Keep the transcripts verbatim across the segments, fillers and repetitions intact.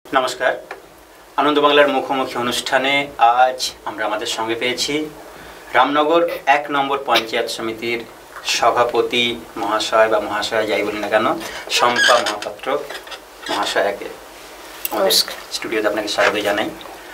নমস্কার, আনন্দ বাংলার মুখোমুখি অনুষ্ঠানে আজ আমরা আমাদের সঙ্গে পেয়েছি রামনগর এক নম্বর পঞ্চায়েত সমিতির সভাপতি মহাশয় বা মহাশয় যাই বলি না কেন, শম্পা মহাপাত্র মহাশয়াকে আমাদের স্টুডিওতে আপনাকে স্বাগত জানাই।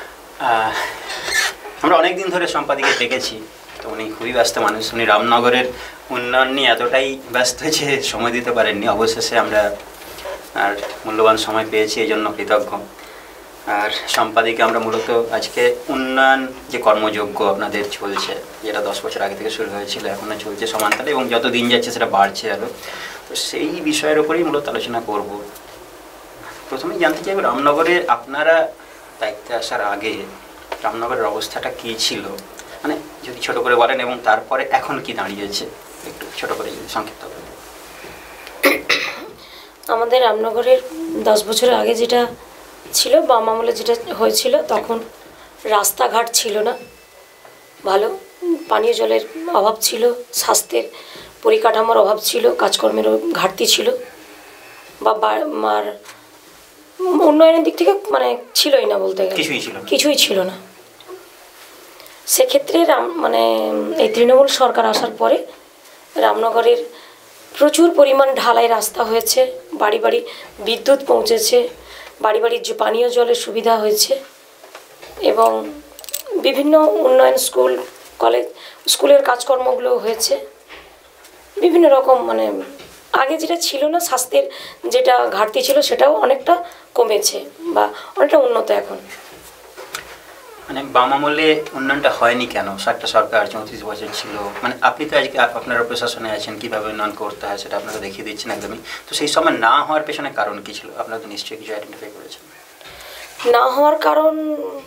আমরা অনেক দিন ধরে শম্পাদিকে দেখেছি, তো উনি খুবই ব্যস্ত মানুষ। উনি রামনগরের উন্নয়ন নিয়ে এতটাই ব্যস্ত যে সময় দিতে পারেননি। অবশেষে আমরা আর মূল্যবান সময় পেয়েছি, এই জন্য কৃতজ্ঞ। আর সম্পাদিকে আমরা মূলত আজকে উন্নয়ন যে কর্মযজ্ঞ আপনাদের চলছে, যেটা দশ বছর আগে থেকে শুরু হয়েছিল, এখনও চলছে সমানতালে এবং যত দিন যাচ্ছে সেটা বাড়ছে আরও, তো সেই বিষয়ের ওপরেই মূলত আলোচনা করব। প্রথমেই জানতে চাইব, রামনগরে আপনারা দায়িত্বে আসার আগে রামনগরের অবস্থাটা কী ছিল, মানে যদি ছোট করে বলেন, এবং তারপরে এখন কি দাঁড়িয়েছে একটু ছোট করে সংক্ষিপ্ত করে। আমাদের রামনগরের দশ বছরের আগে যেটা ছিল, বাম আমলে যেটা হয়েছিল, তখন রাস্তাঘাট ছিল না ভালো, পানীয় জলের অভাব ছিল, স্বাস্থ্যের পরিকাঠামোর অভাব ছিল, কাজকর্মেরও ঘাটতি ছিল, বা আর উন্নয়নের দিক থেকে মানে ছিলই না বলতে গেলে, কিছুই ছিল কিছুই ছিল না। সেক্ষেত্রে রাম মানে এই তৃণমূল সরকার আসার পরে রামনগরের প্রচুর পরিমাণ ঢালাই রাস্তা হয়েছে, বাড়ি বাড়ি বিদ্যুৎ পৌঁছেছে, বাড়ি বাড়ির যে পানীয় জলের সুবিধা হয়েছে, এবং বিভিন্ন উন্নয়ন স্কুল কলেজ স্কুলের কাজকর্মগুলো হয়েছে বিভিন্ন রকম। মানে আগে যেটা ছিল না, স্বাস্থ্যের যেটা ঘাটতি ছিল, সেটাও অনেকটা কমেছে বা অনেকটা উন্নত এখন। মানে বাম আমলে উন্নয়নটা হয়নি কেন? একটা সরকার চৌত্রিশ বছর ছিল, মানে আপনি তো আজকে আপনারা প্রশাসনে আছেন, কীভাবে উন্নয়ন করতে হয় সেটা আপনারা দেখিয়ে দিচ্ছেন একদমই। তো সেই সময় না হওয়ার পেছনে কারণ কী ছিল? আপনারা তো নিশ্চয়ই কিছু আইডেন্টিফাই করেছেন। না হওয়ার কারণ,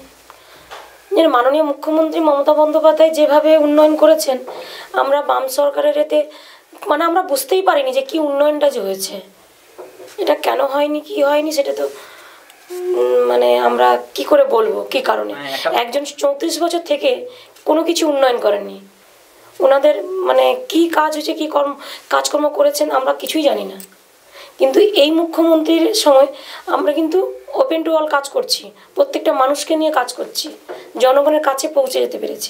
মাননীয় মুখ্যমন্ত্রী মমতা বন্দ্যোপাধ্যায় যেভাবে উন্নয়ন করেছেন, আমরা বাম সরকারের এতে মানে আমরা বুঝতেই পারিনি যে কী উন্নয়নটা যে হয়েছে। এটা কেন হয়নি, কি হয়নি, সেটা তো মানে আমরা কি করে বলবো কি কারণে। একজন চৌত্রিশ বছর থেকে কোনো কিছু উন্নয়ন করেননি, ওনাদের মানে কি কাজ হয়েছে, কি কর্ম কাজকর্ম করেছেন আমরা কিছুই জানি না। কিন্তু এই মুখ্যমন্ত্রীর সময় আমরা কিন্তু ওপেন টু অল কাজ করছি, প্রত্যেকটা মানুষকে নিয়ে কাজ করছি, জনগণের কাছে পৌঁছে যেতে পেরেছি।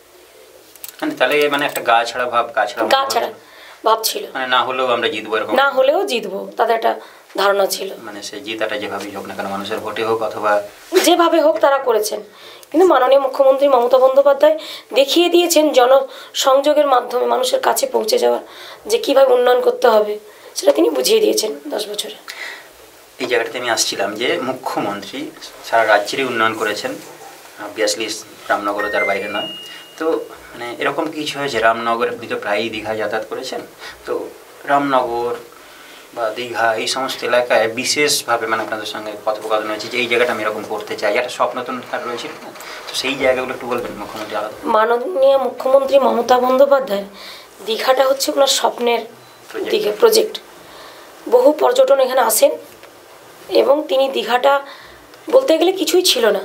মানে তাহলে মানে একটা গা ছাড়া ভাব, গা ছাড়া গা ছাড়া ভাব ছিল, মানে না হলেও আমরা জিতবো, এরকম না হলেও জিতবো তাদের একটা ধারণা ছিল। মানে সেই জিতাটা যেভাবেই হোক না কেন, মানুষের ভোটে হোক অথবা যেভাবে হোক তারা করেছেন। কিন্তু মাননীয় মুখ্যমন্ত্রী মমতা বন্দ্যোপাধ্যায় দেখিয়ে দিয়েছেন জনসংযোগের মাধ্যমে মানুষের কাছে পৌঁছে যাওয়া, যে কীভাবে উন্নয়ন করতে হবে সেটা তিনি বুঝিয়ে দিয়েছেন দশ বছরে। এই জায়গাটাতে আমি আসছিলাম যে মুখ্যমন্ত্রী সারা রাজ্যেরই উন্নয়ন করেছেন, অবভিয়াসলি রামনগরও তার বাইরে নয়। তো মানে এরকম কিছু হয়েছে, রামনগরে আপনি তো প্রায়ই দীঘা যাতায়াত করেছেন, তো রামনগর বা দীঘা এই সমস্ত এলাকায় বিশেষভাবে মানে আপনাদের সঙ্গে কথোপকথন হয়েছে যে এই জায়গাটা আমি এরকম করতে চাই, একটা স্বপ্ন তো রয়েছে, তো সেই জায়গাগুলো একটু বলবেন মুখ্যমন্ত্রী আলাদা। মাননীয় মুখ্যমন্ত্রী মমতা বন্দ্যোপাধ্যায় দীঘাটা হচ্ছে ওনার স্বপ্নের দীঘা প্রজেক্ট। বহু পর্যটন এখানে আসেন এবং তিনি দীঘাটা বলতে গেলে কিছুই ছিল না।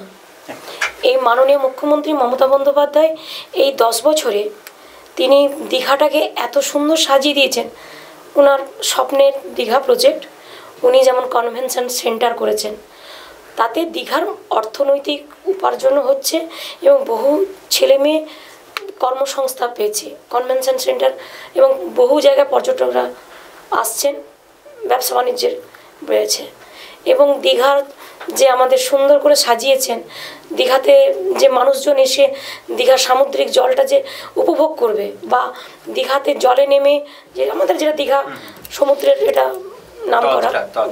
এই মাননীয় মুখ্যমন্ত্রী মমতা বন্দ্যোপাধ্যায় এই দশ বছরে তিনি দীঘাটাকে এত সুন্দর সাজিয়ে দিয়েছেন। ওনার স্বপ্নের দীঘা প্রজেক্ট, উনি যেমন কনভেনশন সেন্টার করেছেন, তাতে দীঘার অর্থনৈতিক উপার্জনও হচ্ছে এবং বহু ছেলে মেয়ে কর্মসংস্থান পেয়েছে কনভেনশন সেন্টার, এবং বহু জায়গায় পর্যটকরা আসছেন, ব্যবসা বাণিজ্যের রয়েছে। এবং দীঘার যে আমাদের সুন্দর করে সাজিয়েছেন, দীঘাতে যে মানুষজন এসে দীঘার সামুদ্রিক জলটা যে উপভোগ করবে, বা দীঘাতে জলে নেমে যে আমাদের যেটা দীঘা সমুদ্রের এটা নাম করা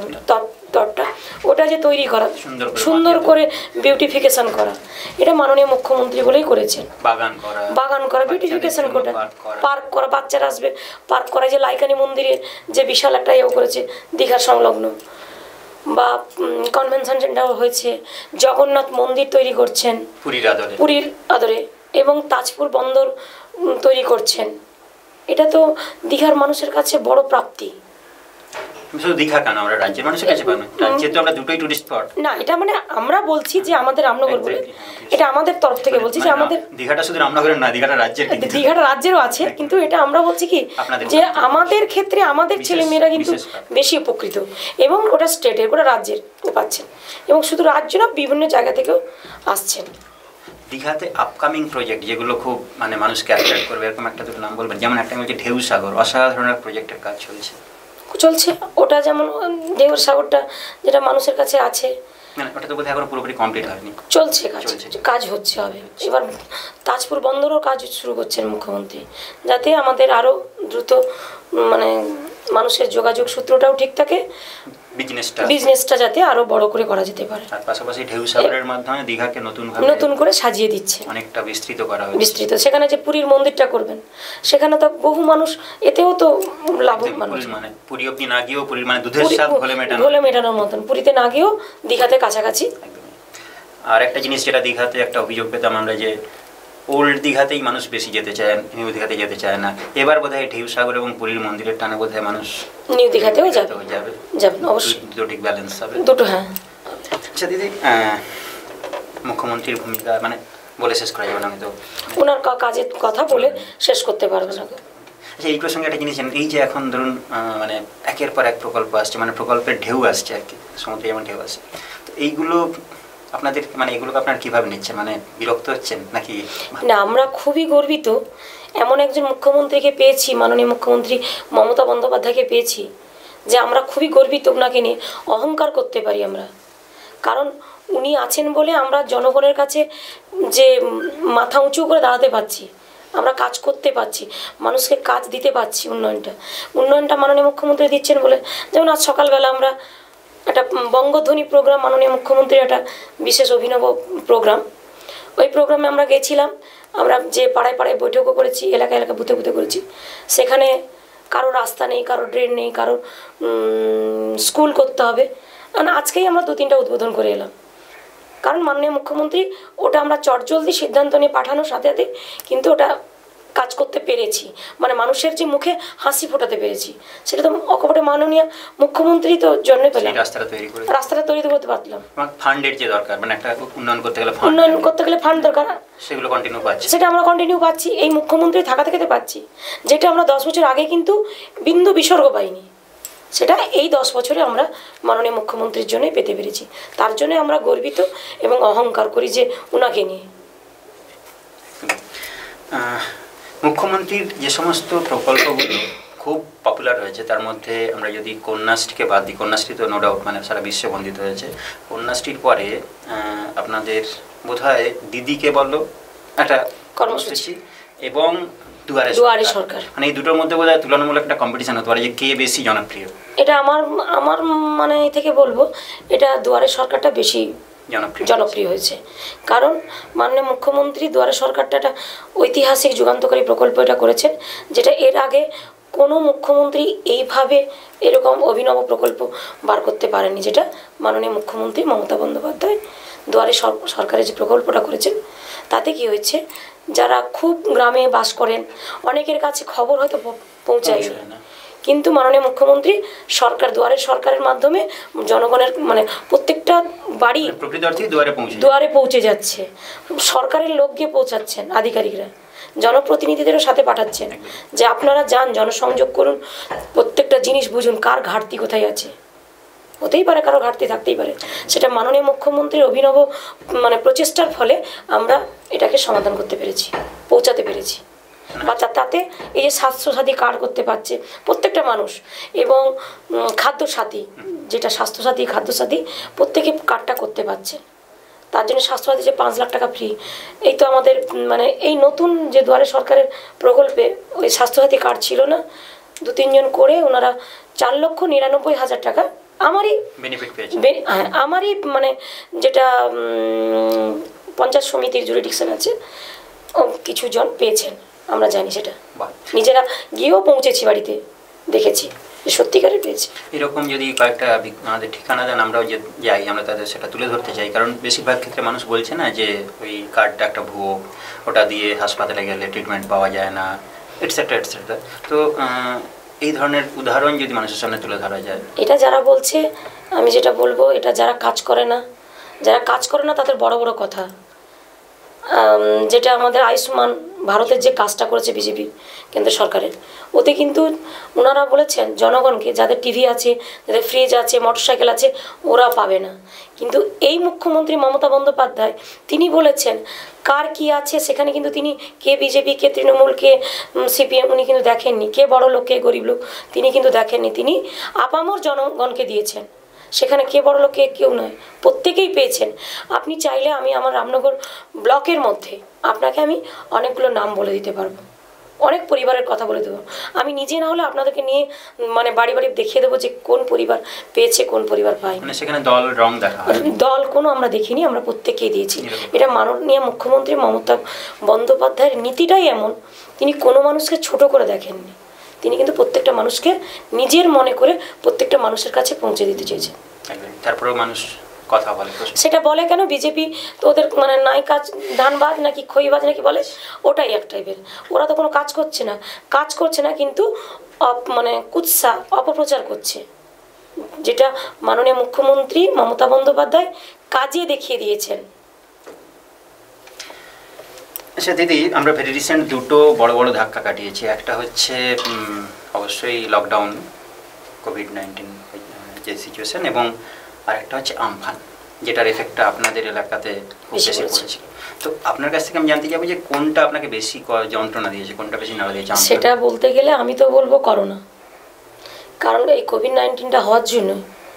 তটটা, ওটা যে তৈরি করা, সুন্দর করে বিউটিফিকেশন করা, এটা মাননীয় মুখ্যমন্ত্রী বলেই করেছেন। বাগান করা, বাগান করা বিউটিফিকেশন করা, পার্ক করা, বাচ্চারা আসবে পার্ক করা, যে লাইকানি মন্দিরে যে বিশাল একটা ইয়ে করেছে দীঘার সংলগ্ন, বা কনভেনশন সেন্টার হয়েছে, জগন্নাথ মন্দির তৈরি করছেন পুরীর আদরে পুরীর আদরে এবং তাজপুর বন্দর তৈরি করছেন। এটা তো দীঘার মানুষের কাছে বড় প্রাপ্তি। শুধু দীঘা কেন, আমরা রাজ্যের মানুষের কাছে পাবো, রাজ্যে তো আমরা দুটোই টুরিস্ট স্পট। না, এটা মানে আমরা বলছি যে আমাদের রামনগর বলে, এটা আমাদের তরফ থেকে বলছি যে আমাদের দীঘাটা শুধু রামনগরের না, দীঘাটা রাজ্যের, দীঘাটা রাজ্যের আছে, কিন্তু এটা আমরা বলছি কি যে আমাদের ক্ষেত্রে আমাদের ছেলে মেয়েরা কিন্তু বেশি উপকৃত, এবং ওটা স্টেটের, ওটা রাজ্যের পাচ্ছেন, এবং শুধু রাজ্য না বিভিন্ন জায়গা থেকেও আসছেন। দীঘাতে আপকামিং প্রজেক্ট যেগুলো খুব মানে মানুষকে অ্যাট্রাক্ট করবে, এরকম একটা দুটো নাম বলবেন? যেমন একটা হচ্ছে ঢেউ সাগর, অসাধারণ একটা প্রজেক্টের কাজ চলছে চলছে ওটা, যেমন ঢেউর সাগরটা যেটা মানুষের কাছে আছে, মানে ওটা তো বোধহয় এখনো পুরোপুরি কমপ্লিট হয়নি, চলছে কাজ, কাজ হচ্ছে হবে। এবার তাজপুর বন্দরও কাজ শুরু করছেন মুখ্যমন্ত্রী, যাতে আমাদের আরও দ্রুত মানে মানুষের যোগাযোগ সূত্রটাও ঠিক থাকে, বিজনেসটা বিজনেসটা যাতে আরো বড় করে করা যেতে পারে। আর পাশাপাশি ঢেউ সাগরের মাধ্যমে দীঘাকে নতুন ভাবে নতুন করে সাজিয়ে দিচ্ছে, অনেকটা বিস্তৃত করা হয়েছে। বিস্তৃত সেখানে যে পুরীর মন্দিরটা করবেন, সেখানে তো বহু মানুষ এতেও তো লাভবান হচ্ছে, মানে পুরী অবধি না গিয়েও পুরীর মানে দুধের স্বাদ ঘোলে মেটানো, ঘোলে মেটানোর মতন, পুরীতে না গিয়েও দীঘাতে কাছাকাছি। আর একটা জিনিস যেটা দীঘাতে একটা অভিযোগ পেতাম আমরা, যে ওল্ড দীঘাতেই মানুষ বেশি যেতে চায়, নিউ দীঘাতে যেতে চায় না। এবার বোধহয় ঢেউ সাগর এবং পুরীর মন্দিরের টানে বোধহয় মানুষ নিউ দীঘাতেও যাবে, যাবে যাবে অবশ্যই, দুটো ঠিক ব্যালেন্স হবে দুটো। হ্যাঁ, আচ্ছা দিদি, মুখ্যমন্ত্রীর ভূমিকা মানে বলে শেষ করা যাবে না, আমি তো ওনার কাজের কথা বলে শেষ করতে পারবো না। আচ্ছা, এই প্রসঙ্গে একটা জিনিস, এই যে এখন ধরুন মানে একের পর এক প্রকল্প আসছে, মানে প্রকল্পের ঢেউ আসছে আর কি, সমুদ্রে যেমন ঢেউ আসছে, তো এইগুলো আপনাদের মানে এগুলোকে আপনারা কীভাবে নিচ্ছেন, মানে বিরক্ত হচ্ছেন নাকি? না, আমরা খুবই গর্বিত, এমন একজন মুখ্যমন্ত্রীকে পেয়েছি, মাননীয় মুখ্যমন্ত্রী মমতা বন্দ্যোপাধ্যায়কে পেয়েছি, যে আমরা খুবই গর্বিত, ওনাকে নিয়ে অহংকার করতে পারি আমরা। কারণ উনি আছেন বলে আমরা জনগণের কাছে যে মাথা উঁচু করে দাঁড়াতে পারছি, আমরা কাজ করতে পারছি, মানুষকে কাজ দিতে পারছি, উন্নয়নটা উন্নয়নটা মাননীয় মুখ্যমন্ত্রী দিচ্ছেন বলে। যেমন আজ সকালবেলা আমরা একটা বঙ্গধ্বনি প্রোগ্রাম, মাননীয় মুখ্যমন্ত্রীর একটা বিশেষ অভিনব প্রোগ্রাম, ওই প্রোগ্রামে আমরা গেছিলাম, আমরা যে পাড়ায় পাড়ায় বৈঠকও করেছি, এলাকা এলাকা বুথে বুথে করেছি, সেখানে কারো রাস্তা নেই, কারো ড্রেন নেই, কারো স্কুল করতে হবে, কারণ আজকেই আমরা দু তিনটা উদ্বোধন করে এলাম। কারণ মাননীয় মুখ্যমন্ত্রী ওটা আমরা চটজলদি সিদ্ধান্ত নিয়ে পাঠানোর সাথে সাথে কিন্তু ওটা কাজ করতে পেরেছি, মানে মানুষের যে মুখে হাসি ফোটাতে পেরেছি, সেটা তো অকপটে মাননীয় মুখ্যমন্ত্রী তো জন্য পেলাম, রাস্তাটা তৈরি করে রাস্তাটা তৈরি করতে পারলাম। ফান্ডের যে দরকার, মানে একটা উন্নয়ন করতে গেলে উন্নয়ন করতে গেলে ফান্ড দরকার, সেগুলো কন্টিনিউ পাচ্ছি, সেটা আমরা কন্টিনিউ পাচ্ছি, এই মুখ্যমন্ত্রী থাকা থেকে পাচ্ছি, যেটা আমরা দশ বছর আগে কিন্তু বিন্দু বিসর্গ পাইনি, সেটা এই দশ বছরে আমরা মাননীয় মুখ্যমন্ত্রীর জন্যই পেতে পেরেছি। তার জন্য আমরা গর্বিত এবং অহংকার করি যে ওনাকে নিয়ে। মুখ্যমন্ত্রীর যে সমস্ত প্রকল্পগুলো খুব পপুলার হয়েছে, তার মধ্যে আমরা যদি কন্যাশ্রীকে বাদ দিই, কন্যাশ্রী তো নো ডাউট মানে সারা বিশ্বে বন্দিত হয়েছে, কন্যাশ্রীর পরে আপনাদের বোধহয় দিদিকে বলো একটা কর্মসূচি এবং দুয়ারে দুয়ারে সরকার, মানে এই দুটোর মধ্যে বোধহয় তুলনামূলক একটা কম্পিটিশন হতে পারে যে কে বেশি জনপ্রিয়। এটা আমার আমার মানে থেকে বলবো, এটা দুয়ারে সরকারটা বেশি জনপ্রিয় জনপ্রিয় হয়েছে, কারণ মাননীয় মুখ্যমন্ত্রী দুয়ারে সরকারটা একটা ঐতিহাসিক যুগান্তকারী প্রকল্প এটা করেছেন, যেটা এর আগে কোনো মুখ্যমন্ত্রী এইভাবে এরকম অভিনব প্রকল্প বার করতে পারেনি, যেটা মাননীয় মুখ্যমন্ত্রী মমতা বন্দ্যোপাধ্যায় দুয়ারে সরকারের যে প্রকল্পটা করেছেন, তাতে কি হয়েছে, যারা খুব গ্রামে বাস করেন অনেকের কাছে খবর হয়তো পৌঁছায় না, কিন্তু মাননীয় মুখ্যমন্ত্রী সরকার দুয়ারে সরকারের মাধ্যমে জনগণের মানে প্রত্যেকটা বাড়ি দুয়ারে পৌঁছে যাচ্ছে, সরকারের লোক গিয়ে পৌঁছাচ্ছেন, আধিকারিকরা জনপ্রতিনিধিদেরও সাথে পাঠাচ্ছেন যে আপনারা যান, জনসংযোগ করুন, প্রত্যেকটা জিনিস বুঝুন কার ঘাটতি কোথায় আছে, হতেই পারে কারো ঘাটতি থাকতেই পারে, সেটা মাননীয় মুখ্যমন্ত্রীর অভিনব মানে প্রচেষ্টার ফলে আমরা এটাকে সমাধান করতে পেরেছি, পৌঁছাতে পেরেছি। বা তাতে এই যে স্বাস্থ্যসাথী কার্ড করতে পারছে প্রত্যেকটা মানুষ, এবং খাদ্যসাথী যেটা স্বাস্থ্যসাথী খাদ্যসাথী প্রত্যেকে কার্ডটা করতে পারছে, তার জন্য স্বাস্থ্যসাথী যে পাঁচ লাখ টাকা ফ্রি, এই তো আমাদের মানে এই নতুন যে দুয়ারে সরকারের প্রকল্পে ওই স্বাস্থ্যসাথী কার্ড ছিল না, দু তিনজন করে ওনারা চার লক্ষ নিরানব্বই হাজার টাকা আমারই বেনিফিট পেয়েছে, হ্যাঁ আমারই মানে যেটা পঞ্চায়েত সমিতির জুরিডিকশন আছে কিছু জন পেয়েছেন, আমরা জানি সেটা, নিজেরা গিয়েও পৌঁছেছি, বাড়িতে দেখেছি সত্যিকারের পেয়েছি। এরকম যদি কয়েকটা আমাদের ঠিকানা দেন, আমরাও যে যাই, আমরা তাদের সেটা তুলে ধরতে চাই, কারণ বেশিরভাগ ক্ষেত্রে মানুষ বলছে না যে ওই কার্ডটা একটা ভুয়ো, ওটা দিয়ে হাসপাতালে গেলে ট্রিটমেন্ট পাওয়া যায় না, এটসেট্রা এটসেট্রা। তো এই ধরনের উদাহরণ যদি মানুষের সামনে তুলে ধরা যায়। এটা যারা বলছে, আমি যেটা বলবো, এটা যারা কাজ করে না, যারা কাজ করে না তাদের বড় বড় কথা। যেটা আমাদের আয়ুষ্মান ভারতের যে কাজটা করেছে বিজেপি কেন্দ্র সরকারের, ওতে কিন্তু ওনারা বলেছেন জনগণকে যাদের টিভি আছে, যাদের ফ্রিজ আছে, মোটরসাইকেল আছে, ওরা পাবে না। কিন্তু এই মুখ্যমন্ত্রী মমতা বন্দ্যোপাধ্যায় তিনি বলেছেন কার কি আছে সেখানে কিন্তু তিনি কে বিজেপি, কে তৃণমূল, কে সিপিএম উনি কিন্তু দেখেননি, কে বড় লোক, কে গরিব লোক তিনি কিন্তু দেখেননি। তিনি আপামর জনগণকে দিয়েছেন, সেখানে কে বড় লোক কে কেউ নয়, প্রত্যেকেই পেয়েছেন। আপনি চাইলে আমি আমার রামনগর ব্লকের মধ্যে আপনাকে আমি অনেকগুলো নাম বলে দিতে পারবো, অনেক পরিবারের কথা বলে দেবো। আমি নিজে না হলে আপনাদেরকে নিয়ে মানে বাড়ি বাড়ি দেখিয়ে দেবো যে কোন পরিবার পেয়েছে, কোন পরিবার পায়নি। মানে সেখানে দল রং দেখা হয়? দল কোনো আমরা দেখিনি, আমরা প্রত্যেককেই দিয়েছি। এটা মাননীয় মুখ্যমন্ত্রী মমতা বন্দ্যোপাধ্যায়ের নীতিটাই এমন, তিনি কোনো মানুষকে ছোট করে দেখেননি। তিনি কিন্তু প্রত্যেকটা মানুষকে নিজের মনে করে প্রত্যেকটা মানুষের কাছে পৌঁছে দিতে চেয়েছেন। তারপরেও মানুষ কথা বলে, সেটা বলে কেন? বিজেপি তো ওদের মানে নাই কাজ, ধানবাজ নাকি খইবাজ নাকি বলে, ওটাই এক টাইপের। ওরা তো কোনো কাজ করছে না, কাজ করছে না কিন্তু মানে কুৎসা অপপ্রচার করছে, যেটা মাননীয় মুখ্যমন্ত্রী মমতা বন্দ্যোপাধ্যায় কাজে দেখিয়ে দিয়েছেন। আচ্ছা দিদি, আমরা ভেরি রিসেন্ট দুটো বড় বড় ধাক্কা কাটিয়েছি। একটা হচ্ছে অবশ্যই লকডাউন, কোভিড নাইন্টিন যে সিচুয়েশন, এবং আরেকটা হচ্ছে আমফান, যেটার এফেক্টটা আপনাদের এলাকাতে বেশি পড়েছিল। তো আপনার কাছ থেকে আমি জানতে চাইবো যে কোনটা আপনাকে বেশি যন্ত্রণা দিয়েছে, কোনটা বেশি নাড়া দিয়েছে? সেটা বলতে গেলে আমি তো বলবো করোনা, কারণ এই কোভিড নাইন্টিনটা হওয়ার জন্য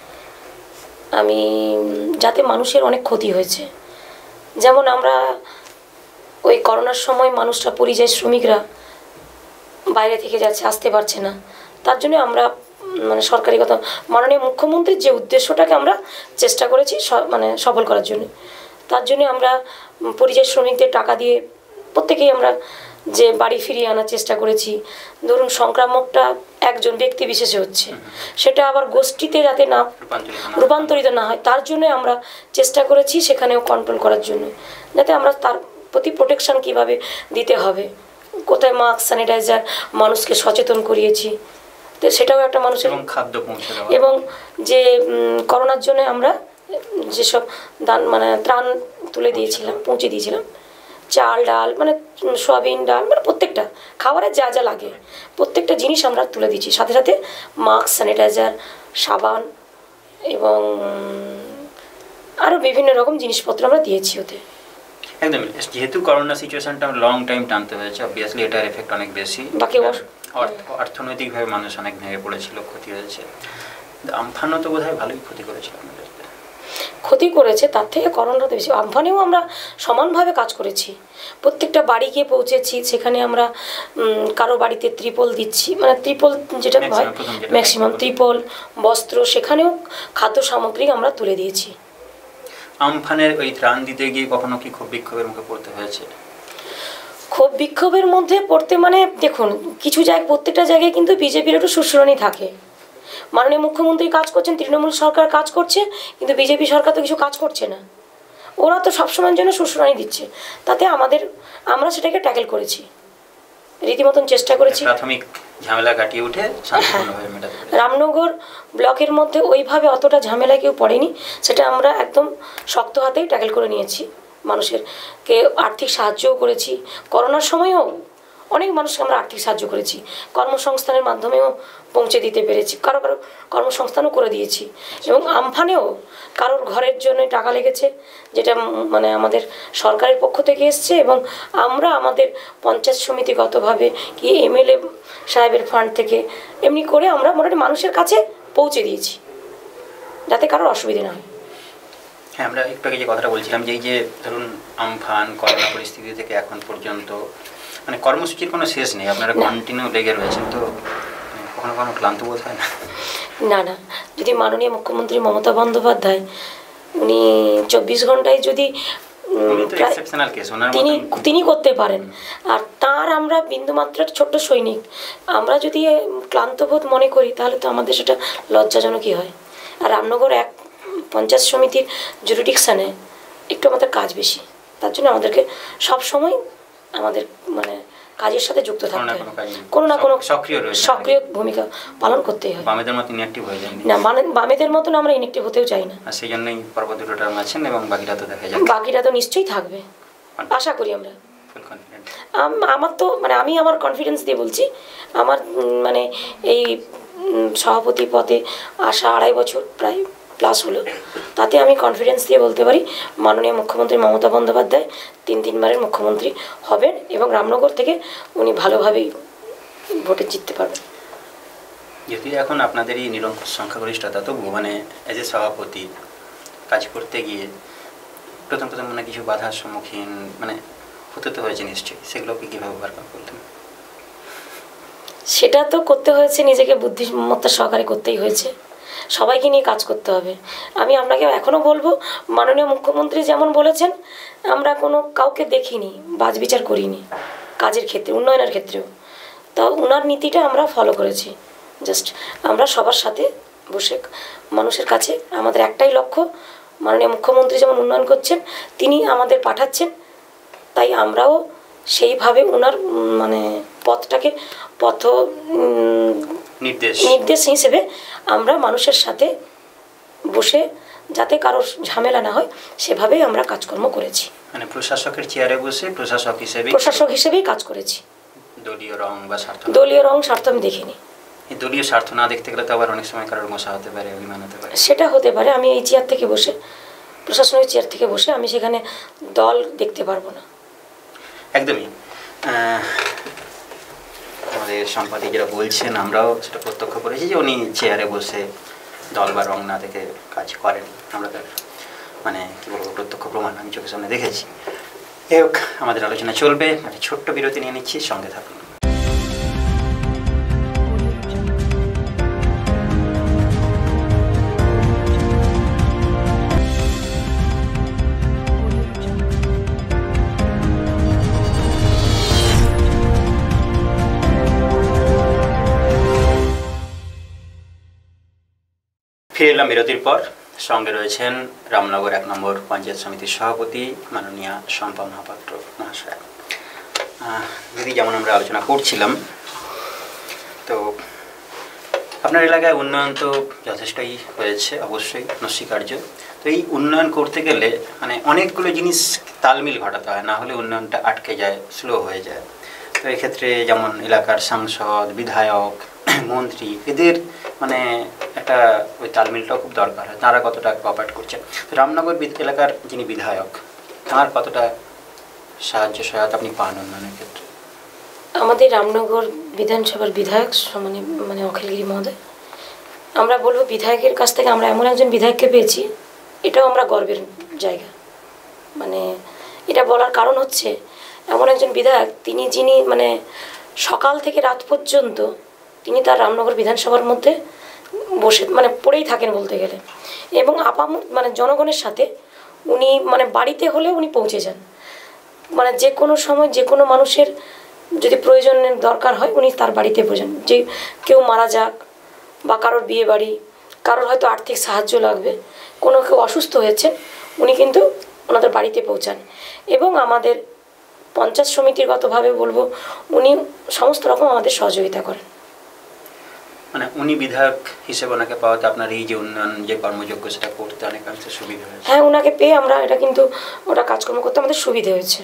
আমি যাতে মানুষের অনেক ক্ষতি হয়েছে। যেমন আমরা ওই করোনার সময় মানুষরা, পরিযায়ী শ্রমিকরা বাইরে থেকে যাচ্ছে, আসতে পারছে না, তার জন্য আমরা মানে সরকারি কথা মাননীয় মুখ্যমন্ত্রীর যে উদ্দেশ্যটাকে আমরা চেষ্টা করেছি মানে সফল করার জন্য, তার জন্য আমরা পরিযায়ী শ্রমিকদের টাকা দিয়ে প্রত্যেকেই আমরা যে বাড়ি ফিরিয়ে আনার চেষ্টা করেছি। ধরুন সংক্রামকটা একজন ব্যক্তি বিশেষে হচ্ছে, সেটা আবার গোষ্ঠীতে যাতে না রূপান্তরিত না হয়, তার জন্য আমরা চেষ্টা করেছি সেখানেও কন্ট্রোল করার জন্য, যাতে আমরা তার প্রতি প্রোটেকশন কীভাবে দিতে হবে, কোথায় মাস্ক, স্যানিটাইজার মানুষকে সচেতন করিয়েছি। তো সেটাও একটা মানুষের খাদ্য পৌঁছে দেওয়া, এবং যে করোনার জন্য আমরা যেসব দান মানে ত্রাণ তুলে দিয়েছিলাম, পৌঁছে দিয়েছিলাম, চাল ডাল মানে সয়াবিন ডাল মানে প্রত্যেকটা খাবারের যা যা লাগে প্রত্যেকটা জিনিস আমরা তুলে দিচ্ছি, সাথে সাথে মাস্ক, স্যানিটাইজার, সাবান এবং আরও বিভিন্ন রকম জিনিসপত্র আমরা দিয়েছি ওতে। একদম, যেহেতু করোনা সিচুয়েশনটা লং টাইম টানতে হয়েছে, অবভিয়াসলি এটার এফেক্ট অনেক বেশি। বাকি অর্থনৈতিকভাবে মানুষ অনেক ভেঙে পড়েছিল, ক্ষতি হয়েছে। আমফানও তো বোধহয় ভালোই ক্ষতি করেছিল আমাদের। ক্ষতি করেছে, তার থেকে করোনাতে বেশি। আমফানেও আমরা সমানভাবে কাজ করেছি, প্রত্যেকটা বাড়ি গিয়ে পৌঁছেছি। সেখানে আমরা কারো বাড়িতে ত্রিপল দিচ্ছি, মানে ত্রিপল যেটা হয় ম্যাক্সিমাম ত্রিপল, বস্ত্র, সেখানেও খাদ্য সামগ্রী আমরা তুলে দিয়েছি। আমফানের ওই ত্রাণ দিতে গিয়ে কখনো কি খুব বিক্ষোভের মুখে পড়তে হয়েছে? খুব বিক্ষোভের মধ্যে পড়তে মানে দেখুন, কিছু জায়গায় প্রত্যেকটা জায়গায় কিন্তু বিজেপির একটু সুশ্রণী থাকে। মাননীয় মুখ্যমন্ত্রী কাজ করছেন, তৃণমূল সরকার কাজ করছে, কিন্তু বিজেপি সরকার তো কিছু কাজ করছে না। ওরা তো সবসময়ের জন্য সুশ্রণী দিচ্ছে, তাতে আমাদের আমরা সেটাকে ট্যাকেল করেছি, রীতিমতন চেষ্টা করেছি। প্রাথমিক ঝামেলা কাটিয়ে উঠে শান্তিপূর্ণভাবে মেটাতে পেরেছি। রামনগর ব্লকের মধ্যে ওইভাবে অতটা ঝামেলা কেউ পড়েনি, সেটা আমরা একদম শক্ত হাতেই ট্যাকেল করে নিয়েছি। মানুষেরকে আর্থিক সাহায্যও করেছি, করোনার সময়ও অনেক মানুষকে আমরা আর্থিক সাহায্য করেছি, কর্মসংস্থানের মাধ্যমেও পৌঁছে দিতে পেরেছি, কারো কারো কর্মসংস্থানও করে দিয়েছি। এবং আমফানেও কারোর ঘরের জন্য টাকা লেগেছে, যেটা মানে আমাদের সরকারের পক্ষ থেকে এসছে, এবং আমরা আমাদের পঞ্চায়েত সমিতিগতভাবে কি এমএলএ সাহেবের ফান্ড থেকে এমনি করে আমরা মোটামুটি মানুষের কাছে পৌঁছে দিয়েছি, যাতে কারোর অসুবিধা না হয়। হ্যাঁ, আমরা একটু আগে যে কথাটা বলছিলাম যে এই যে ধরুন আমফান, করোনা পরিস্থিতি থেকে এখন পর্যন্ত মানে কর্মসূচির কোনো শেষ নেই, আপনারা কন্টিনিউ লেগে রয়েছেন, তো কখনো কখনো ক্লান্ত বোধ হয় না? না না, যদি মাননীয় মুখ্যমন্ত্রী মমতা বন্দ্যোপাধ্যায় উনি চব্বিশ ঘন্টায় যদি তিনি তিনি করতে পারেন, আর তার আমরা বিন্দুমাত্রার ছোট্ট সৈনিক, আমরা যদি ক্লান্তবোধ মনে করি তাহলে তো আমাদের সেটা লজ্জাজনকই হয়। আর রামনগর এক পঞ্চায়েত সমিতির জুরিডিকশানে একটু আমাদের কাজ বেশি, তার জন্য আমাদেরকে সব সময় আমাদের মানে কাজের সাথে যুক্ত কোনো থাকতে না হয়, কোনো কাজে কোনো না কোনো সক্রিয় রয়েছে সক্রিয় ভূমিকা পালন করতেই হয়। বামেদের মতো ইনঅ্যাক্টিভ হয়ে যায়নি না মানে বামেদের মতন আমরা ইনএক্টিভ হতেও চাই না, আর সেই জন্যই পর্ব দুটো টার্ম আছেন এবং বাকিটা তো দেখা যাক বাকিটা তো নিশ্চয়ই থাকবে আশা করি আমরা। ফুল কনফিডেন্ট। আম- আমার তো মানে আমি আমার কনফিডেন্স দিয়ে বলছি, আমার উম, মানে এই উম, সভাপতি পদে আসা আড়াই বছর প্রায় প্লাস হলো, তাতে আমি কনফিডেন্স দিয়ে বলতে পারি মাননীয় মুখ্যমন্ত্রী মমতা বন্দ্যোপাধ্যায় তিন তিনবারের মুখ্যমন্ত্রী হবেন এবং রামনগর থেকে উনি ভালোভাবেই ভোটে জিততে পারবেন। যদি এখন আপনাদেরই নিরঙ্কুশ সংখ্যাগরিষ্ঠতা, তবু মানে এজ এ সভাপতি কাজ করতে গিয়ে প্রথম প্রথম মানে কিছু বাধার সম্মুখীন মানে হতে তো হয়েছে নিশ্চয়ই, সেগুলোকে কীভাবে ওভারকাম করতেন? সেটা তো করতে হয়েছে, নিজেকে বুদ্ধিমত্তা সহকারে করতেই হয়েছে, সবাইকে নিয়ে কাজ করতে হবে। আমি আপনাকে এখনও বলবো, মাননীয় মুখ্যমন্ত্রী যেমন বলেছেন, আমরা কোনো কাউকে দেখিনি, বাছবিচার করিনি কাজের ক্ষেত্রে, উন্নয়নের ক্ষেত্রেও। তা ওনার নীতিটা আমরা ফলো করেছি। জাস্ট আমরা সবার সাথে বসে মানুষের কাছে আমাদের একটাই লক্ষ্য, মাননীয় মুখ্যমন্ত্রী যেমন উন্নয়ন করছেন, তিনি আমাদের পাঠাচ্ছেন, তাই আমরাও সেইভাবে ওনার উম, মানে পথটাকে পথ উম, নির্দেশ নির্দেশ হিসেবে আমরা মানুষের সাথে বসে যাতে কারোর ঝামেলা না হয় সেভাবেই আমরা কাজকর্ম করেছি, মানে প্রশাসকের চেয়ারে বসে প্রশাসক হিসেবে প্রশাসক হিসেবেই কাজ করেছি। দলীয় রং বা স্বার্থ দলীয় রং স্বার্থ আমি দেখিনি। এই দলীয় স্বার্থ না দেখতে গেলে তো আবার অনেক সময় কারোর মশা হতে পারে, অভিমান হতে পারে। সেটা হতে পারে, আমি এই চেয়ার থেকে বসে, প্রশাসনিক চেয়ার থেকে বসে আমি সেখানে দল দেখতে পারবো না। একদমই আহ, আমাদের সম্পাদক যারা বলছেন আমরাও সেটা প্রত্যক্ষ করেছি যে উনি চেয়ারে বসে দল বা রং না দেখে কাজ করেন, আমরা তার মানে কী বলবো প্রত্যক্ষ প্রমাণ আমি চোখের সামনে দেখেছি। যাই হোক, আমাদের আলোচনা চলবে, একটা ছোট্ট বিরতি নিয়ে নিচ্ছি, সঙ্গে থাকুন। ফিরে এলাম বিরতির পর, সঙ্গে রয়েছেন রামনগর এক নম্বর পঞ্চায়েত সমিতির সভাপতি মাননীয়া শম্পা মহাপাত্র মহাশয়। দিদি, যেমন আমরা আলোচনা করছিলাম, তো আপনার এলাকায় উন্নয়ন তো যথেষ্টই হয়েছে, অবশ্যই নস্বীকার্য। তো এই উন্নয়ন করতে গেলে মানে অনেকগুলো জিনিস তালমিল ঘটাতে হয়, না হলে উন্নয়নটা আটকে যায়, স্লো হয়ে যায়। তো এক্ষেত্রে যেমন এলাকার সাংসদ, বিধায়ক, মন্ত্রী, এদের মানে একটা ওই তালমিলটাও খুব দরকার হয়, তারা কতটা কোঅপারেট করছে। তো রামনগর এলাকার যিনি বিধায়ক, তাঁর কতটা সাহায্য সহায়তা আপনি পান উন্নয়নের ক্ষেত্রে? আমাদের রামনগর বিধানসভার বিধায়ক মানে মানে অখিলগিরি মহোদয়, আমরা বলবো বিধায়কের কাছ থেকে আমরা এমন একজন বিধায়ককে পেয়েছি, এটাও আমরা গর্বের জায়গা। মানে এটা বলার কারণ হচ্ছে, এমন একজন বিধায়ক তিনি যিনি মানে সকাল থেকে রাত পর্যন্ত তিনি তার রামনগর বিধানসভার মধ্যে বসে মানে পড়েই থাকেন বলতে গেলে, এবং আপাম মানে জনগণের সাথে উনি মানে বাড়িতে হলে উনি পৌঁছে যান, মানে যে কোনো সময় যে কোনো মানুষের যদি প্রয়োজনের দরকার হয় উনি তার বাড়িতে পৌঁছান। যে কেউ মারা যাক বা কারোর বিয়ে বাড়ি, কারোর হয়তো আর্থিক সাহায্য লাগবে, কোনো কেউ অসুস্থ হয়েছে, উনি কিন্তু ওনাদের বাড়িতে পৌঁছান। এবং আমাদের পঞ্চায়েত সমিতিগতভাবে বলবো উনি সমস্ত রকম আমাদের সহযোগিতা করেন। মানে উনি বিধায়ক হিসেবে ওনাকে পাওয়াতে আপনার এই যে উন্নয়ন যে কর্মযোগ্য সেটা করতে অনেকাংশে সুবিধা হয়েছে? হ্যাঁ, ওনাকে পেয়ে আমরা এটা কিন্তু ওটা কাজকর্ম করতে আমাদের সুবিধে হয়েছে।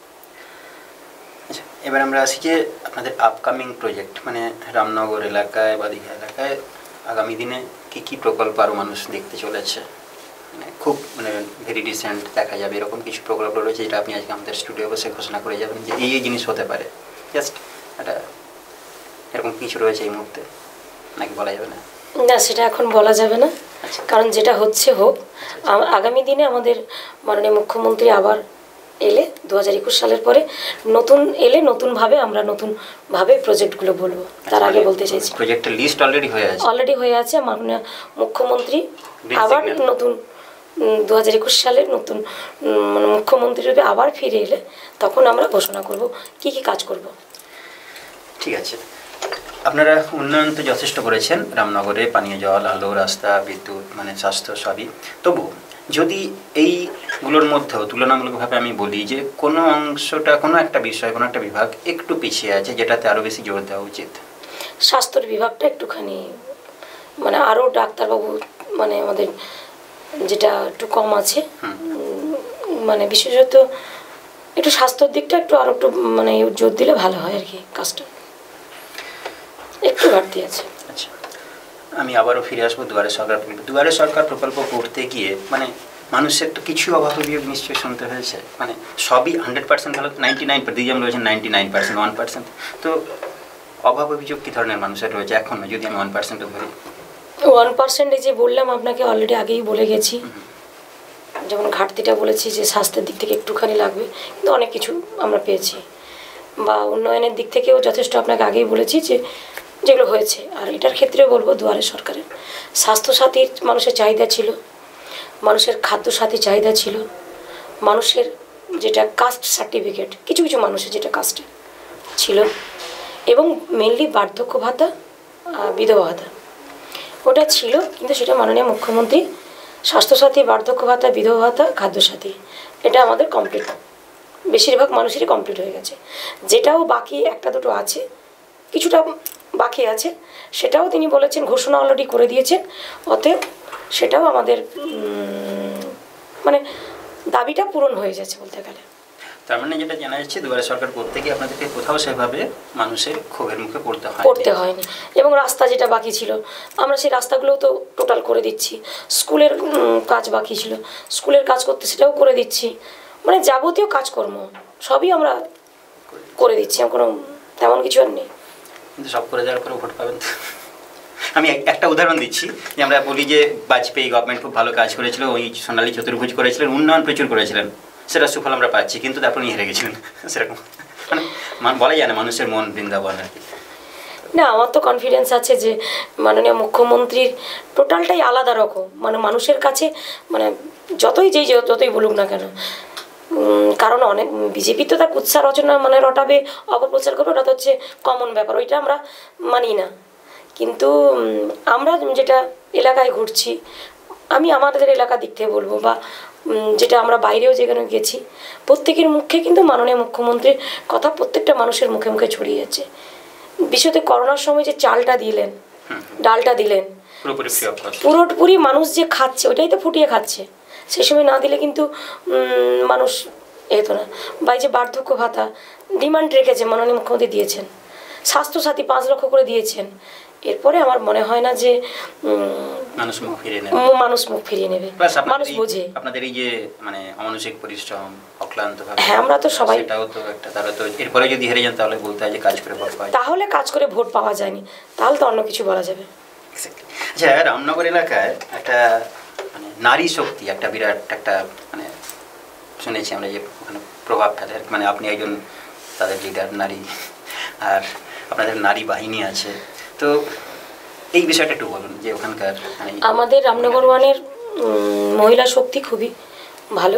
আচ্ছা, এবার আমরা আসি যে আপনাদের আপকামিং প্রজেক্ট, মানে রামনগর এলাকায় বা দীঘা এলাকায় আগামী দিনে কী কী প্রকল্প আরও মানুষ দেখতে চলেছে, মানে খুব মানে ভেরি রিসেন্ট দেখা যাবে এরকম কিছু প্রকল্প রয়েছে যেটা আপনি আজকে আমাদের স্টুডিও বসে ঘোষণা করে যাবেন যে এই এই জিনিস হতে পারে? জাস্ট একটা এরকম কিছু রয়েছে এই মুহূর্তে, নাকি বলা যাবে না? না, সেটা এখন বলা যাবে না, কারণ যেটা হচ্ছে হোক। আগামী দিনে আমাদের মাননীয় মুখ্যমন্ত্রী আবার এলে দু হাজার একুশ সালের পরে নতুন এলে নতুনভাবে আমরা নতুনভাবে প্রজেক্টগুলো বলবো। তার আগে বলতে চাইছি প্রজেক্টের লিস্ট অলরেডি হয়ে আছে অলরেডি হয়ে আছে মাননীয় মুখ্যমন্ত্রী আবার নতুন দু হাজার একুশ সালের নতুন মানে মুখ্যমন্ত্রী রূপে আবার ফিরে এলে তখন আমরা ঘোষণা করব কি কি কাজ করব। ঠিক আছে, আপনারা উন্নয়ন তো যথেষ্ট করেছেন রামনগরে, পানীয় জল, আলো, রাস্তা, বিদ্যুৎ, মানে স্বাস্থ্য সবই। তবু যদি এইগুলোর মধ্যেও তুলনামূলকভাবে আমি বলি যে কোনো অংশটা, কোনো একটা বিষয়, কোনো একটা বিভাগ একটু পিছিয়ে আছে, যেটাতে আরও বেশি জোর দেওয়া উচিত। স্বাস্থ্যের বিভাগটা একটুখানি মানে আরও ডাক্তারবাবু মানে আমাদের যেটা একটু কম আছে, মানে বিশেষত একটু স্বাস্থ্যের দিকটা একটু আরও একটু মানে জোর দিলে ভালো হয় আর কি, কাজটা একটু ঘাটতি আছে। আচ্ছা, আমি আবারও ফিরে আসবো দুয়ারে সরকার প্রকল্প। দুয়ারে সরকার প্রকল্প করতে গিয়ে মানে মানুষের তো কিছু অভাব অভিযোগ নিশ্চয়ই শুনতে হয়েছে, মানে সবই হান্ড্রেড পার্সেন্ট ভালো, নাইনটি নাইন দিদি যেমন রয়েছেন ninety nine percent one percent তো অভাব অভিযোগ কী ধরনের মানুষের রয়েছে এখনও, যদি আমি ওয়ান পার্সেন্টও ধরি? ওয়ান পার্সেন্টে যে বললাম আপনাকে অলরেডি আগেই বলে গেছি, যেমন ঘাটতিটা বলেছি যে স্বাস্থ্যের দিক থেকে একটুখানি লাগবে, কিন্তু অনেক কিছু আমরা পেয়েছি, বা উন্নয়নের দিক থেকেও যথেষ্ট আপনাকে আগেই বলেছি যে যেগুলো হয়েছে। আর এটার ক্ষেত্রেও বলবো দুয়ারে সরকারের স্বাস্থ্যসাথীর মানুষের চাহিদা ছিল, মানুষের খাদ্যসাথী চাহিদা ছিল, মানুষের যেটা কাস্ট সার্টিফিকেট কিছু কিছু মানুষের যেটা কাস্টে ছিল, এবং মেনলি বার্ধক্য ভাতা, বিধবা ভাতা ওটা ছিল, কিন্তু সেটা মাননীয় মুখ্যমন্ত্রী স্বাস্থ্যসাথী, বার্ধক্য ভাতা, বিধবা ভাতা, খাদ্যসাথী এটা আমাদের কমপ্লিট, বেশিরভাগ মানুষেরই কমপ্লিট হয়ে গেছে। যেটাও বাকি একটা দুটো আছে, কিছুটা বাকি আছে, সেটাও তিনি বলেছেন ঘোষণা অলরেডি করে দিয়েছেন, অতএব সেটাও আমাদের মানে দাবিটা পূরণ হয়ে যাচ্ছে বলতে গেলে। তার মানে যেটা জানা যাচ্ছে দুয়ারে সরকার করতে গিয়ে আপনাদেরকে কোথাও সেভাবে মানুষের ক্ষোভের মুখে পড়তে হয় পড়তে হয়নি, এবং রাস্তা যেটা বাকি ছিল আমরা সেই রাস্তাগুলোও তো টোটাল করে দিচ্ছি, স্কুলের কাজ বাকি ছিল স্কুলের কাজ করতে সেটাও করে দিচ্ছি, মানে যাবতীয় কাজকর্ম সবই আমরা করে দিচ্ছি, কোনো তেমন কিছু আর নেই। কিন্তু সব করে যাওয়ার পরে ভোট পাবেন। আমি একটা উদাহরণ দিচ্ছি, যে আমরা বলি যে বাজপেয়ী গভর্নমেন্ট খুব ভালো কাজ করেছিল, ওই সোনালী চতুর্ভুজ করেছিলেন, উন্নয়ন প্রচুর করেছিলেন, সেটা সুফল আমরা পাচ্ছি, কিন্তু তারপর নিয়ে হেরে গেছিলেন, সেরকম মানে বলা যায় না মানুষের মন বৃন্দাবন আর কি। না, আমার তো কনফিডেন্স আছে যে মাননীয় মুখ্যমন্ত্রীর টোটালটাই আলাদা রকম, মানে মানুষের কাছে মানে যতই যেই যতই বলুক না কেন, কারণ অনেক বিজেপি তো তার কুৎসা রচনা মানে রটাবে, অপপ্রচার করবে, ওটা তো হচ্ছে কমন ব্যাপার, ওইটা আমরা মানি না। কিন্তু আমরা যেটা এলাকায় ঘুরছি, আমি আমাদের এলাকা দিক থেকে বলবো, বা যেটা আমরা বাইরেও যেখানে গেছি, প্রত্যেকের মুখে কিন্তু মাননীয় মুখ্যমন্ত্রীর কথা প্রত্যেকটা মানুষের মুখে মুখে ছড়িয়ে যাচ্ছে। বিশেষত করোনার সময় যে চালটা দিলেন, ডালটা দিলেন, পুরোপুরি মানুষ যে খাচ্ছে ওইটাই তো ফুটিয়ে খাচ্ছে, সেই সময় না দিলে কিন্তু মানুষ এত না। বা এই যে বার্ধক্য ভাতা ডিমান্ড রেখেছে, মাননীয় মুখ্যমন্ত্রী দিয়েছেন, স্বাস্থ্যসাথী পাঁচ লক্ষ করে দিয়েছেন, এরপরে আমার মনে হয় না যে মানুষ মুখ ফিরিয়ে নেবে, মানুষ মুখ ফিরিয়ে নেবে, মানুষ বোঝে। আপনাদের এই যে মানে অমানসিক পরিশ্রম, অক্লান্তভাবে, হ্যাঁ আমরা তো সবাই, সেটাও তো একটা, তাহলে তো এরপরে যদি হেরে যান তাহলে বলতে হয় যে কাজ করে ভোট পাওয়া যায়, তাহলে কাজ করে ভোট পাওয়া যায়নি, তাহলে তো অন্য কিছু বলা যাবে। আচ্ছা, রামনগর এলাকায় একটা মানে নারী শক্তি একটা বিরাট একটা মানে শুনেছি আমরা যে ওখানে প্রভাব ফেলে, মানে আপনি একজন তাদের লিডার নারী, আর আপনাদের নারী বাহিনী আছে, তো এই বিষয়টা একটু বলুন যে ওখানকার। আমাদের রামনগর ওয়ানের মহিলা শক্তি খুবই ভালো,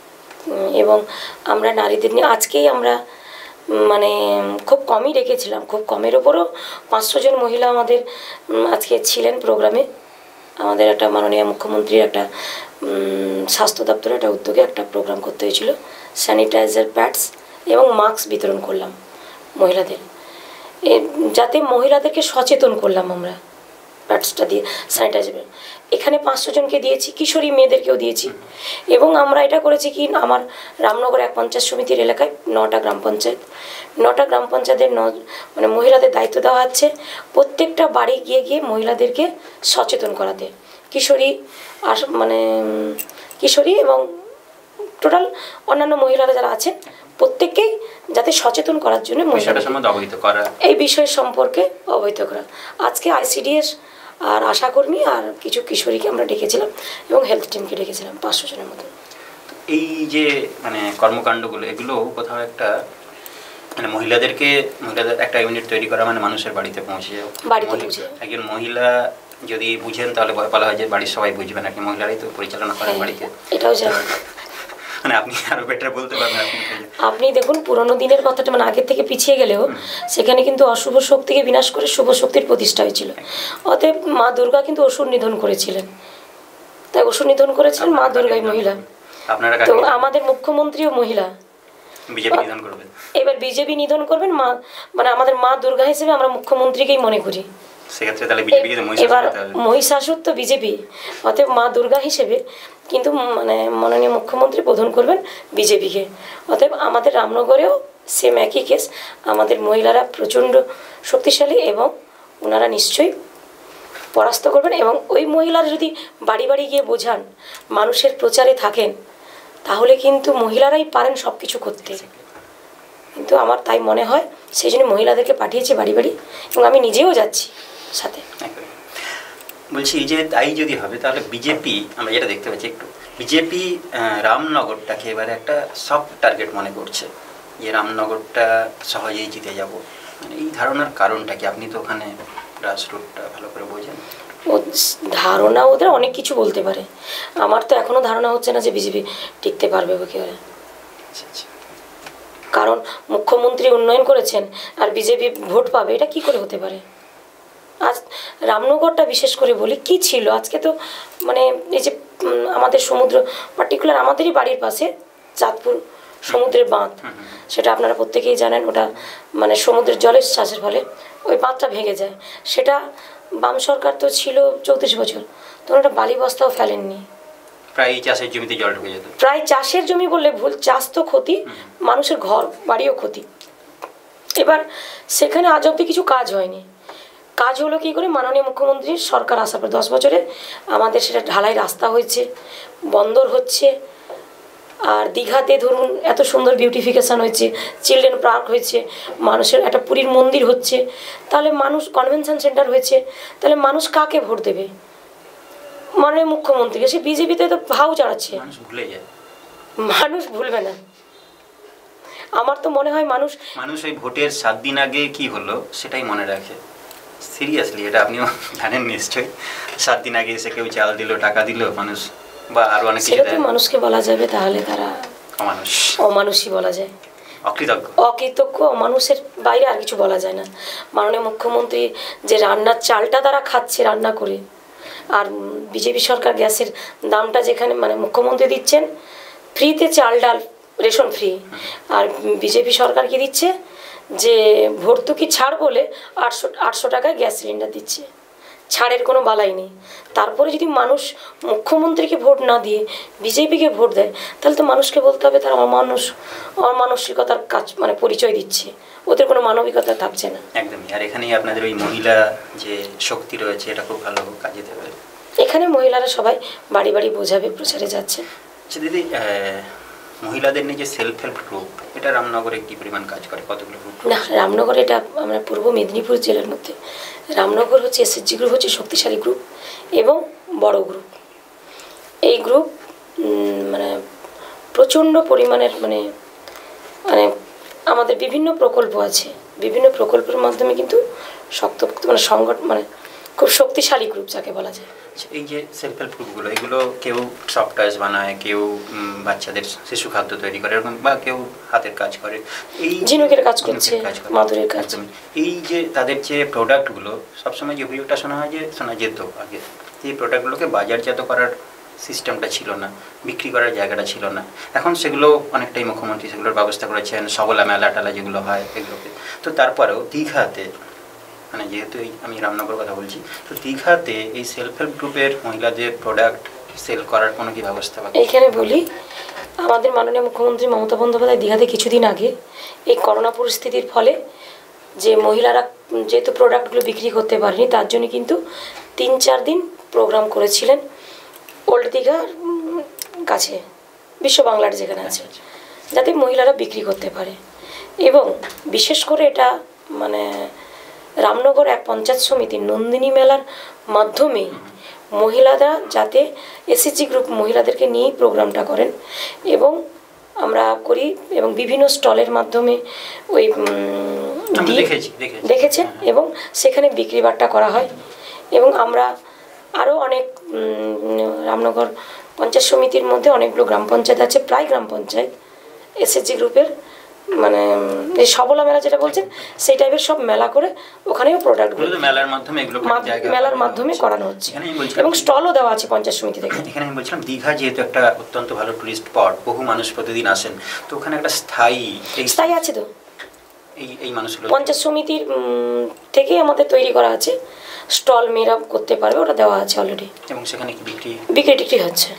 এবং আমরা নারীদের নিয়ে আজকেই আমরা মানে খুব কমই রেখেছিলাম, খুব কমের ওপরও পাঁচশো জন মহিলা আমাদের আজকে ছিলেন প্রোগ্রামে। আমাদের একটা মাননীয় মুখ্যমন্ত্রীর একটা স্বাস্থ্য দপ্তরের একটা উদ্যোগে একটা প্রোগ্রাম করতে হয়েছিল, স্যানিটাইজার প্যাডস এবং মাস্ক বিতরণ করলাম মহিলাদের, যাতে মহিলাদেরকে সচেতন করলাম আমরা প্যাডসটা দিয়ে, স্যানিটাইজার এখানে পাঁচশো জনকে দিয়েছি, কিশোরী মেয়েদেরকেও দিয়েছি। এবং আমরা এটা করেছি কি, আমার রামনগর এক পঞ্চায়েত সমিতির এলাকায় নটা গ্রাম পঞ্চায়েত, নটা গ্রাম পঞ্চায়েতের ন মানে মহিলাদের দায়িত্ব দেওয়া হচ্ছে প্রত্যেকটা বাড়ি গিয়ে গিয়ে মহিলাদেরকে সচেতন করাতে, কিশোরী আর মানে কিশোরী এবং টোটাল অন্যান্য মহিলারা যারা আছেন প্রত্যেককেই যাতে সচেতন করার জন্য এই বিষয় সম্পর্কে অবহিত করা। আজকে আইসিডিএস আর আশাকর্মী আর কিছু কিশোরীকে আমরা ডেকেছিলাম এবং হেলথ টিমকে ডেকেছিলাম পাঁচশো জনের মতো। এই যে মানে কর্মকাণ্ডগুলো এগুলো কোথাও একটা মানে মহিলাদেরকে মহিলাদের একটা ইউনিট তৈরি করা মানে মানুষের বাড়িতে পৌঁছে যাও, বাড়িতে পৌঁছে একজন মহিলা যদি বুঝেন তাহলে ভয় পালা হয় যে বাড়ির সবাই বুঝবে নাকি, মহিলারাই তো পরিচালনা করেন বাড়িতে, এটাও জানেন। মানে আপনি আরো বেটার বলতে পারবেন। আপনি দেখুন পুরোনো দিনের কথাটা মানে আগের থেকে পিছিয়ে গেলেও সেখানে কিন্তু অশুভ শক্তিকে বিনাশ করে শুভ শক্তির প্রতিষ্ঠা হয়েছিল, অতএব মা দুর্গা কিন্তু অসুর নিধন করেছিলেন, তাই ওষুধ নিধন করেছিলেন মা দুর্গাই মহিলা। আপনারা তো আমাদের মুখ্যমন্ত্রীও মহিলা, বিজেপি নিধন করবেন। এবার বিজেপি নিধন করবেন মা, মানে আমাদের মা দুর্গা হিসেবে আমরা মুখ্যমন্ত্রীকেই মনে করি। সেক্ষেত্রে তাহলে বিজেপিকে এবার মহিষাসুর তো বিজেপি, অতএব মা দুর্গা হিসেবে কিন্তু মানে মাননীয় মুখ্যমন্ত্রী বোধন করবেন বিজেপিকে। অতএব আমাদের রামনগরেও সেম একই কেস, আমাদের মহিলারা প্রচণ্ড শক্তিশালী এবং ওনারা নিশ্চয়ই পরাস্ত করবেন। এবং ওই মহিলারা যদি বাড়ি বাড়ি গিয়ে বোঝান, মানুষের প্রচারে থাকেন, তাহলে কিন্তু মহিলারাই পারেন সব কিছু করতে। কিন্তু আমার তাই মনে হয়, সেই জন্য মহিলাদেরকে পাঠিয়েছি বাড়ি বাড়ি, এবং আমি নিজেও যাচ্ছি সাথে। বলছি এই যে তাই যদি হবে, তাহলে বিজেপি আমরা যেটা দেখতে পাচ্ছি, একটু বিজেপি রামনগরটাকে এবারে একটা সফট টার্গেট মনে করছে, যে রামনগরটা সহজেই জিতে যাব। মানে এই ধারণার কারণটা কি? আপনি তো ওখানে গ্রাসরুটটা ভালো করে বোঝেন। ও ধারণা ওদের অনেক কিছু বলতে পারে, আমার তো এখনও ধারণা হচ্ছে না যে বিজেপি টিকতে পারবে বা কী হবে। কারণ মুখ্যমন্ত্রী উন্নয়ন করেছেন আর বিজেপি ভোট পাবে, এটা কি করে হতে পারে? আজ রামনগরটা বিশেষ করে বলি কি ছিল, আজকে তো মানে এই যে আমাদের সমুদ্র, পার্টিকুলার আমাদেরই বাড়ির পাশে চাঁদপুর সমুদ্রের বাঁধ, সেটা আপনারা প্রত্যেকেই জানেন, ওটা মানে সমুদ্রের জলের চাষের ফলে ওই বাঁধটা ভেঙে যায়। সেটা বাম সরকার তো ছিল চৌত্রিশ বছর, তখন ওটা বালি বস্তাও ফেলেননি। প্রায় চাষের জমিতে জল ঢুকে যেত। প্রায় চাষের জমি বললে ভুল, চাষ তো ক্ষতি, মানুষের ঘর বাড়িও ক্ষতি। এবার সেখানে আজ অব্দি কিছু কাজ হয়নি। কাজ হলো কী করে? মাননীয় মুখ্যমন্ত্রীর সরকার আসার পর দশ বছরে আমাদের সেটা ঢালাই রাস্তা হয়েছে, বন্দর হচ্ছে, আর দীঘাতে ধরুন এত সুন্দর বিউটিফিকেশান হয়েছে, চিলড্রেন পার্ক হয়েছে, মানুষের একটা পুরীর মন্দির হচ্ছে, তাহলে মানুষ কনভেনশন সেন্টার হয়েছে, তাহলে মানুষ কাকে ভোট দেবে? মাননীয় মুখ্যমন্ত্রীকে। সে বিজেপিতে তো ভাও চাড়াচ্ছে, ভুলে যায়। মানুষ ভুলবে না। আমার তো মনে হয় মানুষ মানুষ ওই ভোটের সাত দিন আগে কি হলো সেটাই মনে রাখে। সিরিয়াসলি, এটা আপনিও জানেন নিশ্চয়ই। সাত দিন আগে এসে কেউ চাল দিল, টাকা দিল, মানুষ বা আরো অনেক কিছু দেয়, মানুষকে বলা যাবে তাহলে তারা অমানুষ, অমানুষই বলা যায়, অকৃতজ্ঞ। অকৃতজ্ঞ মানুষের বাইরে আর কিছু বলা যায় না। মাননীয় মুখ্যমন্ত্রী যে রান্নার চালটা তারা খাচ্ছে রান্না করে, আর বিজেপি সরকার গ্যাসের দামটা যেখানে মানে মুখ্যমন্ত্রী দিচ্ছেন ফ্রিতে চাল ডাল রেশন ফ্রি, আর বিজেপি সরকার কি দিচ্ছে যে ভর্তুকি ছাড় বলে আটশো আটশো টাকায় গ্যাস সিলিন্ডার দিচ্ছে, ছাড়ের কোনো বালাই নেই। তারপরে যদি মানুষ মুখ্যমন্ত্রীকে ভোট না দিয়ে বিজেপিকে ভোট দেয়, তাহলে তো মানুষকে বলতে হবে তারা অমানুষ, অমানসিকতার কাজ মানে পরিচয় দিচ্ছে, ওদের কোনো মানবিকতা থাকছে না। একদমই। আর এখানেই আপনাদের ওই মহিলা যে শক্তি রয়েছে, এটা খুব ভালো কাজে দেবে। এখানে মহিলারা সবাই বাড়ি বাড়ি বোঝাবে, প্রচারে যাচ্ছে। আচ্ছা দিদি, মহিলাদের নিয়ে যে সেলফ হেল্প গ্রুপ, এটা রামনগরে কি পরিমাণ কাজ করে? কতগুলো গ্রুপ? না, রামনগর এটা আমরা পূর্ব মেদিনীপুর জেলার মধ্যে, রামনগর হচ্ছে এসএসজি গ্রুপ, হচ্ছে শক্তিশালী গ্রুপ এবং বড় গ্রুপ। এই গ্রুপ মানে প্রচণ্ড পরিমাণের মানে মানে আমাদের বিভিন্ন প্রকল্প আছে, বিভিন্ন প্রকল্পের মাধ্যমে কিন্তু শক্তপোক্ত মানে সংগঠন মানে খুব শক্তিশালী গ্রুপ যাকে বলা যায়। এই যে সেলফ হেল্প গ্রুপগুলো, এগুলো কেউ সফট টয়েস বানায়, কেউ বাচ্চাদের শিশু খাদ্য তৈরি করে, এরকম, বা কেউ হাতের কাজ করে, এই ঝিনুকের কাজ করছে, মাদুরের কাজ। এই যে তাদের যে প্রোডাক্টগুলো, সবসময় যে অভিযোগটা শোনা হয় যে শোনা যেত আগে, এই প্রোডাক্টগুলোকে বাজারজাত করার সিস্টেমটা ছিল না, বিক্রি করার জায়গাটা ছিল না। এখন সেগুলো অনেকটাই মুখ্যমন্ত্রী সেগুলোর ব্যবস্থা করেছেন, সবলা মেলা টালা যেগুলো হয় এগুলোকে। তো তারপরেও দীঘাতে, মানে যেহেতু এই আমি রামনগর কথা বলছি, তো দীঘাতে এই সেলফ হেল্প গ্রুপের মহিলাদের প্রোডাক্ট সেল করার কোনো কি ব্যবস্থা? এইখানে বলি, আমাদের মাননীয় মুখ্যমন্ত্রী মমতা বন্দ্যোপাধ্যায় দীঘাতে কিছুদিন আগে এই করোনা পরিস্থিতির ফলে যে মহিলারা যেহেতু প্রোডাক্টগুলো বিক্রি করতে পারেনি, তার জন্য কিন্তু তিন চার দিন প্রোগ্রাম করেছিলেন ওল্ড দীঘার কাছে, বিশ্ব বাংলার যেখানে আছে, যাতে মহিলারা বিক্রি করতে পারে। এবং বিশেষ করে এটা মানে রামনগর এক পঞ্চায়েত সমিতির নন্দিনী মেলার মাধ্যমে মহিলারা যাতে এসএসজি গ্রুপ মহিলাদেরকে নিয়েই প্রোগ্রামটা করেন এবং আমরা করি, এবং বিভিন্ন স্টলের মাধ্যমে ওই দেখেছেন, এবং সেখানে বিক্রি বাট্টা করা হয়। এবং আমরা আরও অনেক রামনগর পঞ্চায়েত সমিতির মধ্যে অনেকগুলো গ্রাম পঞ্চায়েত আছে, প্রায় গ্রাম পঞ্চায়েত এসএসজি গ্রুপের, মানে এই সবলা মেলা যেটা বলছেন সেই টাইপের সব মেলা করে ওখানেও প্রোডাক্টগুলো মেলার মাধ্যমে এগুলো মেলার মাধ্যমে করানো হচ্ছে এবং স্টলও দেওয়া আছে পঞ্চায়েত সমিতি থেকে। এখানে আমি বলছিলাম দীঘা যেহেতু একটা অত্যন্ত ভালো টুরিস্ট স্পট, বহু মানুষ প্রতিদিন আসেন, তো ওখানে একটা স্থায়ী স্থায়ী আছে তো এই এই মানুষগুলো পঞ্চায়েত সমিতির থেকেই আমাদের তৈরি করা আছে, স্টল মেয়েরা করতে পারবে, ওটা দেওয়া আছে অলরেডি এবং সেখানে কি বিক্রি বিক্রি টিক্রি হচ্ছে।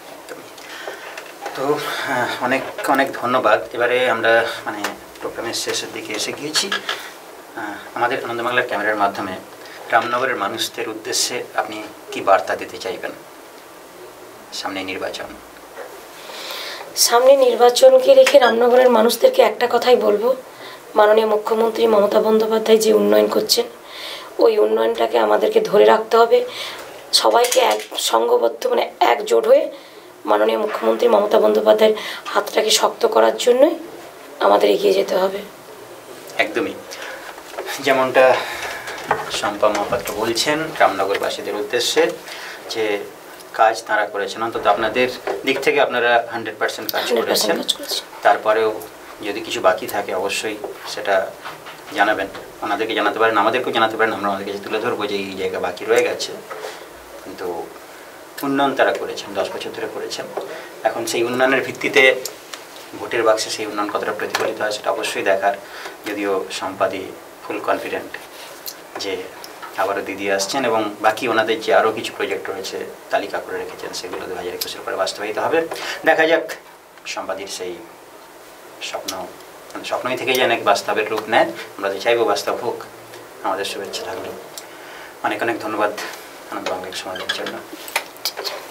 তো অনেক অনেক ধন্যবাদ। এবারে আমরা মানে প্রোগ্রামের শেষের দিকে এসে গিয়েছি। আমাদের আনন্দবাংলার ক্যামেরার মাধ্যমে রামনগরের মানুষদের উদ্দেশ্যে আপনি কি বার্তা দিতে চাইবেন? সামনে নির্বাচন সামনে নির্বাচনকে রেখে রামনগরের মানুষদেরকে একটা কথাই বলবো, মাননীয় মুখ্যমন্ত্রী মমতা বন্দ্যোপাধ্যায় যে উন্নয়ন করছেন ওই উন্নয়নটাকে আমাদেরকে ধরে রাখতে হবে, সবাইকে এক সঙ্গবদ্ধ মানে একজোট হয়ে মাননীয় মুখ্যমন্ত্রী মমতা বন্দ্যোপাধ্যায়ের হাতটাকে শক্ত করার জন্যই আমাদের এগিয়ে যেতে হবে। একদমই যেমনটা শম্পা মহাপাত্র বলছেন রামনগরবাসীদের উদ্দেশ্যে, যে কাজ তারা করেছেন, অন্তত আপনাদের দিক থেকে আপনারা হান্ড্রেড পার্সেন্ট কাজ করেছেন। তারপরেও যদি কিছু বাকি থাকে অবশ্যই সেটা জানাবেন, ওনাদেরকে জানাতে পারেন, আমাদেরকেও জানাতে পারেন, আমরা আমাদের কাছে তুলে ধরবো যে এই জায়গা বাকি রয়ে গেছে। কিন্তু উন্নয়ন তারা করেছেন, দশ বছর ধরে করেছেন। এখন সেই উন্নয়নের ভিত্তিতে ভোটের বাক্সে সেই উন্নয়ন কতটা প্রতিফলিত হয় সেটা অবশ্যই দেখার। যদিও সম্পাদি ফুল কনফিডেন্ট যে আবারও দিদি আসছেন এবং বাকি ওনাদের যে আরও কিছু প্রজেক্ট রয়েছে তালিকা করে রেখেছেন সেগুলো দু হাজার একুশের পরে বাস্তবায়িত হবে। দেখা যাক সম্পাদির সেই স্বপ্ন মানে স্বপ্নই থেকে যেন এক বাস্তবের রূপ নেয়, আমরা তো চাইবো বাস্তব হোক, আমাদের শুভেচ্ছা থাকলো। অনেক অনেক ধন্যবাদ আনন্দ বাংলার সময় দেওয়ার জন্য।